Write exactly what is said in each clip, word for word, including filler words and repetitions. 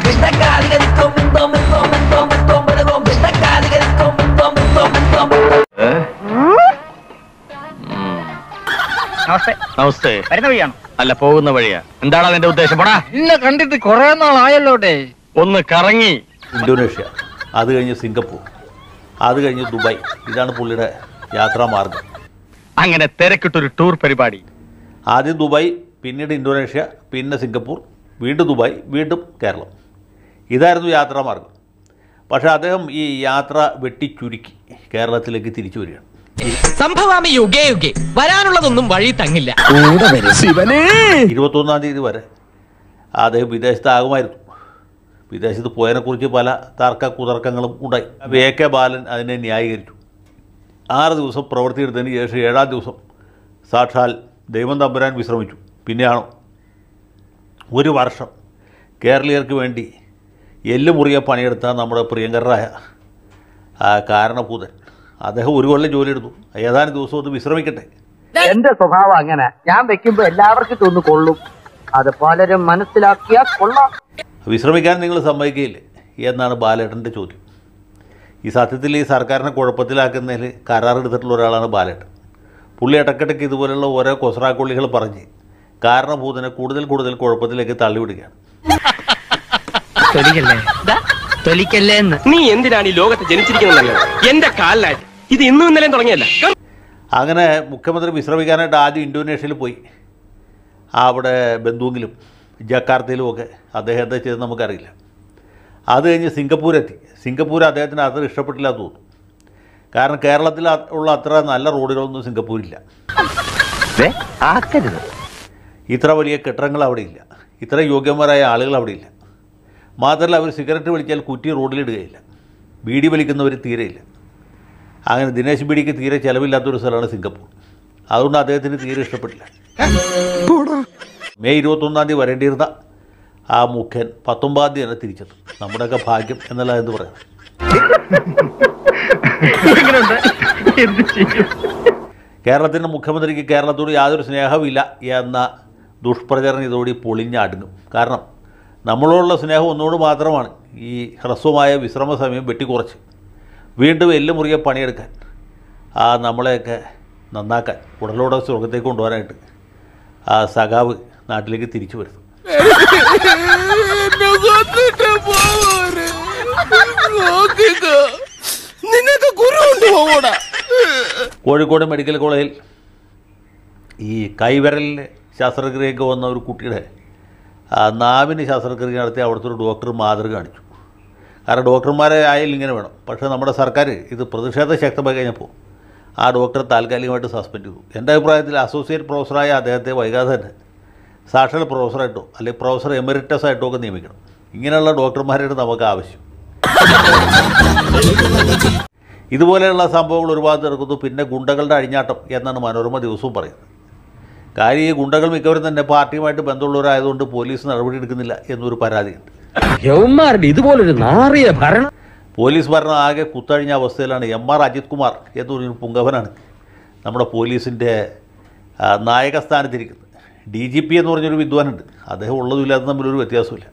നമസ്തേ. വരുന്ന വഴിയാണോ? അല്ല, പോകുന്ന വഴിയാ. എന്താണ് അതിന്റെ ഉദ്ദേശം? പോടാ. ഇന്നെ കണ്ടിട്ട് കുറെ നാളായല്ലോട്ടെ. ഒന്ന് കറങ്ങി. ഇന്തോനേഷ്യ, അത് കഴിഞ്ഞ് സിംഗപ്പൂർ, അത് കഴിഞ്ഞ് ദുബായ്. ഇതാണ് പുള്ളിയുടെ യാത്രാമാർഗം. അങ്ങനെ തിരക്കിട്ടൊരു ടൂർ പരിപാടി. ആദ്യം ദുബായ്, പിന്നീട് ഇന്തോനേഷ്യ, പിന്നെ സിംഗപ്പൂർ, വീണ്ടും ദുബായ്, വീണ്ടും കേരളം. ഇതായിരുന്നു യാത്രാമാർഗം. പക്ഷേ അദ്ദേഹം ഈ യാത്ര വെട്ടിച്ചുരുക്കി കേരളത്തിലേക്ക് തിരിച്ചു വരികയാണ്. സംഭവാമി യുഗേ യുഗേ, വരാനുള്ളതൊന്നും വഴി തങ്ങില്ല. ഇരുപത്തൊന്നാം തീയതി വരെ അദ്ദേഹം വിദേശത്താകുമായിരുന്നു. വിദേശത്ത് പോയതിനെക്കുറിച്ച് പല തർക്ക കുതർക്കങ്ങളും ഉണ്ടായി. എ കെ ബാലൻ അതിനെ ന്യായീകരിച്ചു. ആറ് ദിവസം പ്രവൃത്തിയെടുത്തതിന് ശേഷം ഏഴാം ദിവസം സാക്ഷാൽ ദൈവം തമ്പുരാൻ വിശ്രമിച്ചു. പിന്നെയാണോ ഒരു വർഷം കേരളീയർക്ക് വേണ്ടി എല്ലുമുറിയെ പണിയെടുത്ത നമ്മുടെ പ്രിയങ്കരായ കാരണഭൂതൻ അദ്ദേഹം ഒരു കൊല്ലം ജോലിയെടുത്തു. ഏതാനും ദിവസം ഒന്ന് വിശ്രമിക്കട്ടെ. എന്റെ സ്വഭാവം അങ്ങനെ, ഞാൻ വെക്കുമ്പോ എല്ലാവർക്കും തോന്നു കൊള്ളും. അത് പലരും മനസ്സിലാക്കിയാൽ കൊള്ളാം. വിശ്രമിക്കാൻ നിങ്ങൾ സമ്മതിക്കുകയില്ലേ എന്നാണ് ബാലേട്ടൻ്റെ ചോദ്യം. ഈ സത്യത്തിൽ ഈ സർക്കാരിനെ കുഴപ്പത്തിലാക്കുന്നതിൽ കരാറെടുത്തിട്ടുള്ള ഒരാളാണ് ബാലേട്ടൻ. പുള്ളി ഇടയ്ക്കിടയ്ക്ക് ഇതുപോലുള്ള ഓരോ കൊസറാക്കൊള്ളികൾ പറഞ്ഞ് കാരണഭൂതനെ കൂടുതൽ കൂടുതൽ കുഴപ്പത്തിലേക്ക് തള്ളിവിടുകയാണ്. നീ എന്തിനാണ് ഈ ലോകത്ത് ജനിച്ചിരിക്കുന്നത്? എന്റെ കാലിലായിട്ട് ഇത് ഇന്നും ഇന്നലെയും തുടങ്ങിയല്ല. അങ്ങനെ മുഖ്യമന്ത്രി വിശ്രമിക്കാനായിട്ട് ആദ്യം ഇന്തോനേഷ്യയിൽ പോയി. അവിടെ ബന്ധുവിലും ജക്കാർത്തയിലും ഒക്കെ അദ്ദേഹം എന്താ ചെയ്തെന്ന് നമുക്കറിയില്ല. അത് കഴിഞ്ഞ് സിംഗപ്പൂരെത്തി. സിംഗപ്പൂർ അദ്ദേഹത്തിന് അത്ര ഇഷ്ടപ്പെട്ടില്ല എന്ന് തോന്നുന്നു. കാരണം കേരളത്തിൽ ഉള്ള അത്ര നല്ല റോഡുകളൊന്നും സിംഗപ്പൂരില്ല. ഇത്ര വലിയ കെട്ടിടങ്ങൾ അവിടെയില്ല. ഇത്ര യോഗ്യന്മാരായ ആളുകൾ അവിടെയില്ല. മാത്രമല്ല, അവർ സിഗരറ്റ് വലിച്ചാൽ കുറ്റി റോഡിലിടുകയില്ല. ബീഡി വലിക്കുന്നവർ തീരെയില്ല. അങ്ങനെ ദിനേശ് ബീഡിക്ക് തീരെ ചിലവില്ലാത്തൊരു സ്ഥലമാണ് സിംഗപ്പൂർ. അതുകൊണ്ട് അദ്ദേഹത്തിന് തീരെ ഇഷ്ടപ്പെട്ടില്ല. മെയ് ഇരുപത്തൊന്നാം തീയതി വരേണ്ടിയിരുന്ന ആ മുഖ്യൻ പത്തൊമ്പതാം തീയതി തന്നെ തിരിച്ചെത്തും. നമ്മുടെയൊക്കെ ഭാഗ്യം എന്നല്ല എന്ന് പറയാം. കേരളത്തിൻ്റെ മുഖ്യമന്ത്രിക്ക് കേരളത്തോട് യാതൊരു സ്നേഹമില്ല എന്ന ദുഷ്പ്രചരണം ഇതോടെ പൊളിഞ്ഞടുങ്ങും. കാരണം നമ്മളോടുള്ള സ്നേഹം ഒന്നുകൊണ്ട് മാത്രമാണ് ഈ ഹ്രസ്വമായ വിശ്രമ സമയം വെട്ടിക്കുറച്ച് വീണ്ടും എല്ലുമുറിയെ പണിയെടുക്കാൻ, ആ നമ്മളെയൊക്കെ നന്നാക്കാൻ, ഉടലോടെ സ്വർഗത്തേക്ക് കൊണ്ടുപോകാനായിട്ട് ആ സഖാവ് നാട്ടിലേക്ക് തിരിച്ചു വരുന്നു. കോഴിക്കോട് മെഡിക്കൽ കോളേജിൽ ഈ കൈവിരലിൽ ശസ്ത്രക്രിയയൊക്കെ വന്ന ഒരു കുട്ടിയുടെ നാവിന് ശസ്ത്രക്രിയ നടത്തി അവിടുത്തെ ഒരു ഡോക്ടർ മാതൃക കാണിച്ചു. കാരണം ഡോക്ടർമാരെ ആയാലും ഇങ്ങനെ വേണം. പക്ഷേ നമ്മുടെ സർക്കാർ ഇത് പ്രതിഷേധം ശക്തമായി കഴിഞ്ഞപ്പോൾ ആ ഡോക്ടറെ താൽക്കാലികമായിട്ട് സസ്പെൻഡ് ചെയ്തു. എൻ്റെ അഭിപ്രായത്തിൽ അസോസിയേറ്റ് പ്രൊഫസറായ അദ്ദേഹത്തെ വൈകാതെ തന്നെ സാക്ഷാൽ പ്രൊഫസറായിട്ടോ അല്ലെങ്കിൽ പ്രൊഫസർ എമറിറ്റസ് ആയിട്ടോ ഒക്കെ നിയമിക്കണം. ഇങ്ങനെയുള്ള ഡോക്ടർമാരായിട്ട് നമുക്ക് ആവശ്യം. ഇതുപോലെയുള്ള സംഭവങ്ങൾ ഒരുപാട് നടക്കുന്നു. പിന്നെ ഗുണ്ടകളുടെ അഴിഞ്ഞാട്ടം എന്നാണ് മനോരമ ദിവസവും പറയുന്നത്. കാര്യം ഈ ഗുണ്ടകൾ മിക്കവരും തന്നെ പാർട്ടിയുമായിട്ട് ബന്ധമുള്ളവരായതുകൊണ്ട് പോലീസ് നടപടി എടുക്കുന്നില്ല എന്നൊരു പരാതിയുണ്ട്. ഇതുപോലൊരു നാറിയ ഭരണം, പോലീസ് ഭരണം ആകെ കുത്തഴിഞ്ഞ അവസ്ഥയിലാണ്. എം ആർ അജിത് കുമാർ എന്നൊരു പുങ്കവനാണ് നമ്മുടെ പോലീസിൻ്റെ നായകസ്ഥാനത്തിരിക്കുന്നത്. ഡി ജി പി എന്ന് പറഞ്ഞൊരു വിദ്വാനുണ്ട്. അദ്ദേഹം ഉള്ളതുമില്ലാതെ തമ്മിലൊരു വ്യത്യാസമില്ല.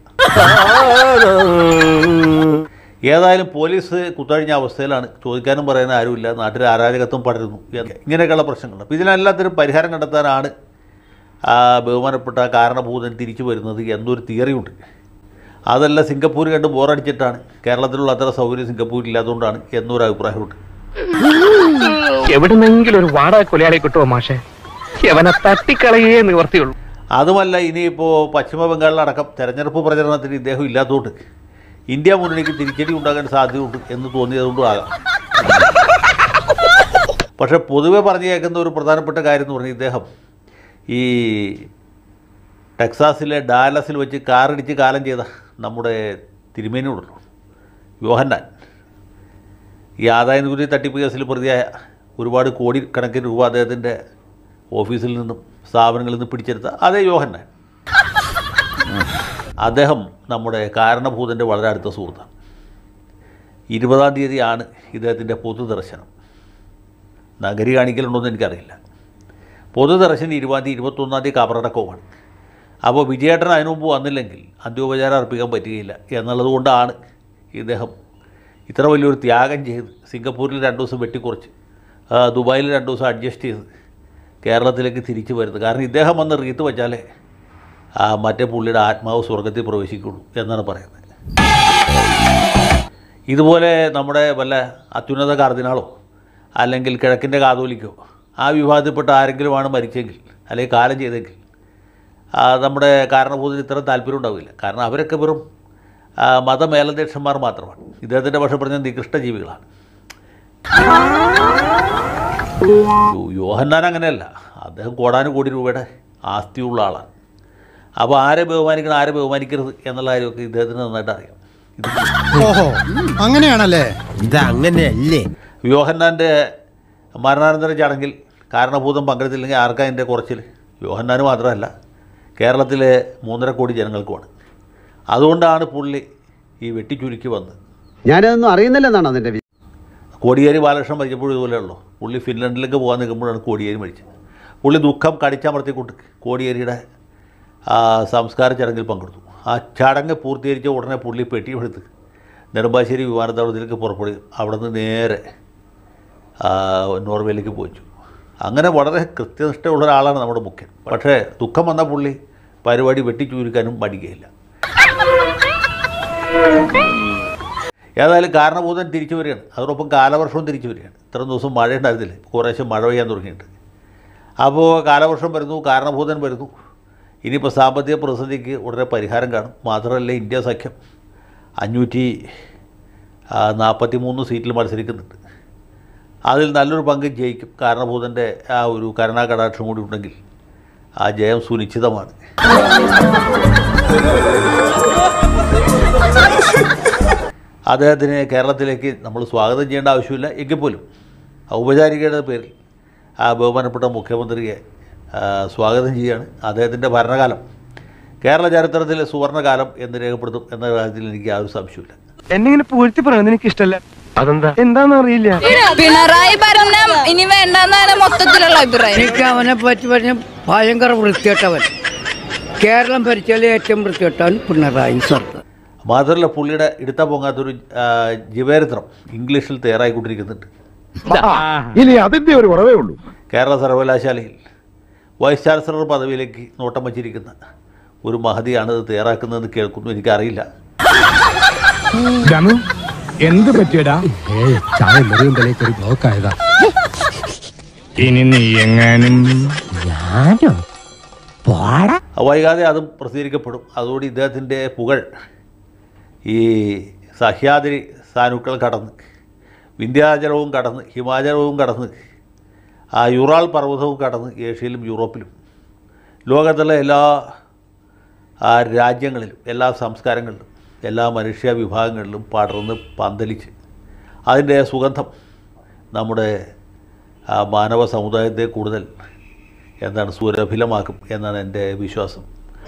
ഏതായാലും പോലീസ് കുത്തഴിഞ്ഞ അവസ്ഥയിലാണ്. ചോദിക്കാനും പറയാനും ആരുമില്ല. നാട്ടിൽ അരാജകത്വം പടരുന്നു. ഇങ്ങനെയൊക്കെയുള്ള പ്രശ്നങ്ങളുണ്ട്. അപ്പോൾ ഇതിനെല്ലാത്തിനും പരിഹാരം കണ്ടെത്താനാണ് ബഹുമാനപ്പെട്ട കാരണഭൂതൻ തിരിച്ചു വരുന്നത് എന്നൊരു തിയറിയുണ്ട്. അതല്ല സിംഗപ്പൂർ കണ്ട് ബോറടിച്ചിട്ടാണ്, കേരളത്തിലുള്ള അത്ര സൗകര്യം സിംഗപ്പൂരിൽ ഇല്ലാത്തതുകൊണ്ടാണ് എന്നൊരു അഭിപ്രായമുണ്ട്. എവിടെന്നെങ്കിലും ഒരു വാടക കൊലയാളി കിട്ടുമോ മാഷെ? അവനെ തട്ടിക്കളയേ നിവർത്തിയുള്ളൂ. അതുമല്ല, ഇനിയിപ്പോൾ പശ്ചിമ ബംഗാളിലടക്കം തെരഞ്ഞെടുപ്പ് പ്രചരണത്തിന് ഇദ്ദേഹം ഇല്ലാത്തതുകൊണ്ട് ഇന്ത്യ മുന്നണിക്ക് തിരിച്ചടി ഉണ്ടാകാൻ സാധ്യതയുണ്ട് എന്ന് തോന്നിയതുകൊണ്ടും ആകാം. പക്ഷേ പൊതുവെ പറഞ്ഞു കേൾക്കുന്ന ഒരു പ്രധാനപ്പെട്ട കാര്യം എന്ന് പറഞ്ഞാൽ ഇദ്ദേഹം ഈ ടെക്സാസിലെ ഡാലസിൽ വെച്ച് കാറിടിച്ച് കാലം ചെയ്ത നമ്മുടെ തിരുമേനിയോടുള്ളൂ യോഹന്നാൻ, ഈ ആദായ നികുതി തട്ടിപ്പ് കേസിൽ പ്രതിയായ ഒരുപാട് കോടിക്കണക്കിന് രൂപ അദ്ദേഹത്തിൻ്റെ ഓഫീസിൽ നിന്നും സ്ഥാപനങ്ങളിൽ നിന്ന് പിടിച്ചെടുത്ത അതേ യോഹന്നാൻ, അദ്ദേഹം നമ്മുടെ കാരണഭൂതൻ്റെ വളരെ അടുത്ത സുഹൃത്താണ്. ഇരുപതാം തീയതിയാണ് ഇദ്ദേഹത്തിൻ്റെ പൊതുദർശനം. നഗരി കാണിക്കലുണ്ടോയെന്ന് എനിക്കറിയില്ല. പൊതുദർശനം ഇരുപതാം തീയതി ഇരുപത്തൊന്നാം തീയതി കബറടക്കവുമാണ്. അപ്പോൾ വിജയേട്ടൻ അതിനു മുമ്പ് വന്നില്ലെങ്കിൽ അന്ത്യോപചാരം അർപ്പിക്കാൻ പറ്റുകയില്ല എന്നുള്ളത് കൊണ്ടാണ് ഇദ്ദേഹം ഇത്ര വലിയൊരു ത്യാഗം ചെയ്ത് സിംഗപ്പൂരിൽ രണ്ട് ദിവസം വെട്ടിക്കുറച്ച് ദുബായിൽ രണ്ട് ദിവസം അഡ്ജസ്റ്റ് ചെയ്ത് കേരളത്തിലേക്ക് തിരിച്ചു വരുന്നത്. കാരണം ഇദ്ദേഹം വന്ന് റീത്ത് വെച്ചാലേ മറ്റേ പുള്ളിയുടെ ആത്മാവ് സ്വർഗത്തിൽ പ്രവേശിക്കുള്ളൂ എന്നാണ് പറയുന്നത്. ഇതുപോലെ നമ്മുടെ വല്ല അത്യുന്നത കാർദിനാളോ അല്ലെങ്കിൽ കിഴക്കിൻ്റെ കാതോലിക്കോ ആ വിഭാഗത്തിൽപ്പെട്ട ആരെങ്കിലുമാണ് മരിച്ചെങ്കിൽ അല്ലെങ്കിൽ കാലം ചെയ്തെങ്കിൽ നമ്മുടെ കാരണഭൂതത്തിന് ഇത്ര താല്പര്യം ഉണ്ടാവില്ല. കാരണം അവരൊക്കെ വെറും മതമേലധ്യക്ഷന്മാർ മാത്രമാണ്. ഇദ്ദേഹത്തിൻ്റെ ഭാഷ പറഞ്ഞ നികൃഷ്ട ജീവികളാണ്. യോഹന്നാൻ അങ്ങനെയല്ല. അദ്ദേഹം കോടാനുകോടി രൂപയുടെ ആസ്തിയുള്ള ആളാണ്. അപ്പോൾ ആരെ ബഹുമാനിക്കണം ആരെ ബഹുമാനിക്കരുത് എന്നുള്ള കാര്യമൊക്കെ ഇദ്ദേഹത്തിന് നന്നായിട്ട് അറിയാം. ഓഹോ അങ്ങനെയാണല്ലേ? ഇതങ്ങനെയല്ലേ? യോഹന്നാൻ്റെ മരണാനന്തര ചടങ്ങിൽ കാരണഭൂതം പങ്കെടുത്തില്ലെങ്കിൽ ആർക്കാ അതിൻ്റെ കുറച്ചിൽ? യോഹന്നാന് മാത്രമല്ല, കേരളത്തിലെ മൂന്നര കോടി ജനങ്ങൾക്കുമാണ്. അതുകൊണ്ടാണ് പുള്ളി ഈ വെട്ടിച്ചുരുക്കി വന്ന്. ഞാനതൊന്നും അറിയുന്നില്ലെന്നാണ് അതിൻ്റെ. കോടിയേരി ബാലകൃഷ്ണൻ മരിച്ചപ്പോഴും ഇതുപോലെയുള്ളൂ. പുള്ളി ഫിൻലൻഡിലേക്ക് പോകാൻ നിൽക്കുമ്പോഴാണ് കോടിയേരി മരിച്ചത്. പുള്ളി ദുഃഖം കടിച്ചമർത്തിക്കൊണ്ട് കോടിയേരിയുടെ സംസ്കാര ചടങ്ങിൽ പങ്കെടുത്തു. ആ ചടങ്ങ് പൂർത്തീകരിച്ച ഉടനെ പുള്ളി പെട്ടിയെടുത്ത് നെടുമ്പാശ്ശേരി വിമാനത്താവളത്തിലേക്ക് പുറപ്പെടുകയും അവിടെ നിന്ന് നേരെ നോർവേയിലേക്ക് പോയിച്ചു. അങ്ങനെ വളരെ കൃത്യനിഷ്ഠയുള്ള ഒരാളാണ് നമ്മുടെ മുഖ്യൻ. പക്ഷേ ദുഃഖം വന്ന പുള്ളി പരിപാടി വെട്ടിച്ചൂരിക്കാനും മടിക്കുകയില്ല. ഏതായാലും കാരണഭൂതൻ തിരിച്ചു വരികയാണ്. അതോടൊപ്പം കാലവർഷവും തിരിച്ചു വരികയാണ്. ഇത്രയും ദിവസം മഴ ഉണ്ടായിരുന്നില്ല, കുറേശ്ശെ മഴ പെയ്യാൻ തുടങ്ങിയിട്ട്. അപ്പോൾ കാലവർഷം വരുന്നു, കാരണഭൂതൻ വരുന്നു. ഇനിയിപ്പോൾ സാമ്പത്തിക പ്രതിസന്ധിക്ക് ഉടനെ പരിഹാരം കാണും. മാത്രമല്ല, ഇന്ത്യ സഖ്യം അഞ്ഞൂറ്റി നാൽപ്പത്തി മൂന്ന് സീറ്റിൽ മത്സരിക്കുന്നുണ്ട്. അതിൽ നല്ലൊരു പങ്ക് ജയിക്കും. കാരണഭൂതൻ്റെ ആ ഒരു കരുണാകടാക്ഷം കൂടി ഉണ്ടെങ്കിൽ ആ ജയം സുനിശ്ചിതമാണ്. അദ്ദേഹത്തിന് കേരളത്തിലേക്ക് നമ്മൾ സ്വാഗതം ചെയ്യേണ്ട ആവശ്യമില്ല. എങ്കിൽ പോലും ഔപചാരികയുടെ പേരിൽ ആ ബഹുമാനപ്പെട്ട മുഖ്യമന്ത്രിയെ സ്വാഗതം ചെയ്യുകയാണ്. അദ്ദേഹത്തിൻ്റെ ഭരണകാലം കേരള ചരിത്രത്തിലെ സുവർണകാലം എന്ന് രേഖപ്പെടുത്തും എന്ന കാര്യത്തിൽ എനിക്ക് യാതൊരു സംശയമില്ല. എന്നിങ്ങനെ പൂഴ്ത്തി പറയുന്നത് എനിക്ക് ഇഷ്ടമല്ല. അതെന്താ എന്താണെന്ന് അറിയില്ല. പിണറായി ഭരണം ഇനി വേണ്ടെന്നാണ് മൊത്തത്തിലുള്ള അഭിപ്രായം. എനിക്ക് അവനെ പറ്റി പറഞ്ഞ ഭയങ്കര വൃത്തികെട്ടവൻ. കേരളം ഭരിച്ചാൽ ഏറ്റവും വൃത്തികെട്ടവൻ പിണറായി സർക്കാർ. മാത്രമല്ല, പുള്ളിയുടെ എടുത്ത പൊങ്ങാത്തൊരു ജീവചരിത്രം ഇംഗ്ലീഷിൽ തയ്യാറായിക്കൊണ്ടിരിക്കുന്നുണ്ട്. ഇനി അതിൻ്റെ ഒരു കുറവേ ഉള്ളൂ. കേരള സർവകലാശാലയിൽ വൈസ് ചാൻസലർ പദവിയിലേക്ക് നോട്ടം വച്ചിരിക്കുന്ന ഒരു മഹതിയാണ് ഇത് തയ്യാറാക്കുന്നതെന്ന് കേൾക്കുന്നു. എനിക്കറിയില്ല. എന്ത് പറ്റിയടാ? ഒരു ബ്ലോക്ക് ആയതാ. ഇനി നീ എങ്ങാനും വൈകാതെ അതും പ്രസിദ്ധീകരിക്കപ്പെടും. അതോടെ ഇദ്ദേഹത്തിൻ്റെ പുകഴ് ഈ സഹ്യാദ്രി സാനുക്കൾ കടന്ന് വിന്ധ്യാചലവും കടന്ന് ഹിമാചലവും കടന്ന് ആ യുറാൾ പർവ്വതവും കടന്ന് ഏഷ്യയിലും യൂറോപ്പിലും ലോകത്തുള്ള എല്ലാ രാജ്യങ്ങളിലും എല്ലാ സംസ്കാരങ്ങളിലും എല്ലാ മനുഷ്യ വിഭാഗങ്ങളിലും പടർന്ന് പന്തലിച്ച് അതിൻ്റെ സുഗന്ധം നമ്മുടെ മാനവ സമുദായത്തെ കൂടുതൽ എന്താണ് സുരഭിലമാക്കും എന്നാണ് എൻ്റെ വിശ്വാസം.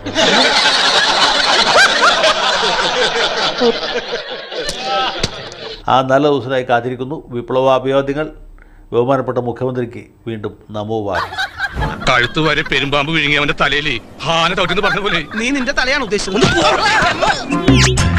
ആ നല്ല ദിവസമായി കാത്തിരിക്കുന്നു. വിപ്ലവാഭിവാദ്യങ്ങൾ ബഹുമാനപ്പെട്ട മുഖ്യമന്ത്രിക്ക് വീണ്ടും നമോ വാഴ. കഴുത്ത് വരെ പെരുമ്പാമ്പ് വിഴുങ്ങി അവന്റെ തലയിൽ ഹാന തൊട്ടെന്ന് പറഞ്ഞ പോലെ നീ നിന്റെ തലയാണ് ഉദ്ദേശിച്ചത്.